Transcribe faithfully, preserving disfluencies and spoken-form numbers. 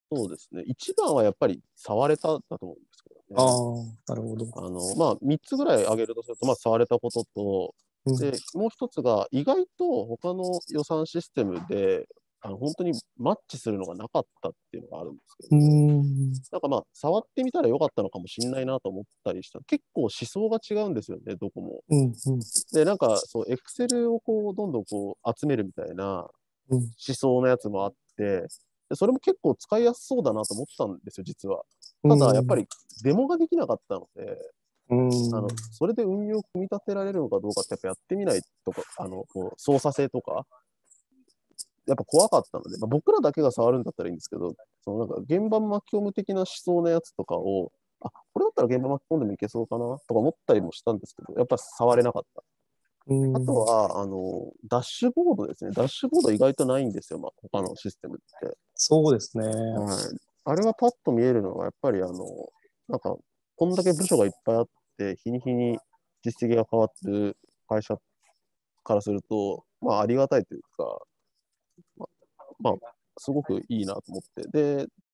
そうですね。一番はやっぱり触れただと思うんですけどあね。 あ、なるほど。 あの、まあ、みっつぐらい挙げるとすると、まあ、触れたことと、 うん。 で、もう一つが、意外と他の予算システムで、あの、本当にマッチするのがなかったっていうのがあるんですけうーど、 ん。 なんかまあ、触ってみたらよかったのかもしれないなと思ったりした。結構思想が違うんですよね、どこも。 うん、うん、 で、なんか、そう、Excel をこう、どんどんこう、集めるみたいな思うん。 想のやつもあって、でそれも結構使いやすそうだなと思ったんですよ、実は。 うただ、やっぱん。 りデモができなかったので、 うあの、 ん。 それで運用を組み立てられるのかどうかってやっぱやってみないとか、あの、こう操作性とか、やっぱ怖かったので、まあ、僕らだけが触るんだったらいいんですけど、そのなんか現場巻き込む的な思想のやつとかを、あ、これだったら現場巻き込んでもいけそうかなとか思ったりもしたんですけど、やっぱ触れなかった。 うあとん。 は、あの、ダッシュボードですね。ダッシュボード意外とないんですよ、まあ、他のシステムって。 そうですね。 はい。あれはパッと見えるのが、やっぱりあの、なんか、こんだけ部署がいっぱいあって、日に日に実績が変わってる会社からすると、まあ、ありがたいというか、まあ、まあ、すごくいいなと思って。で、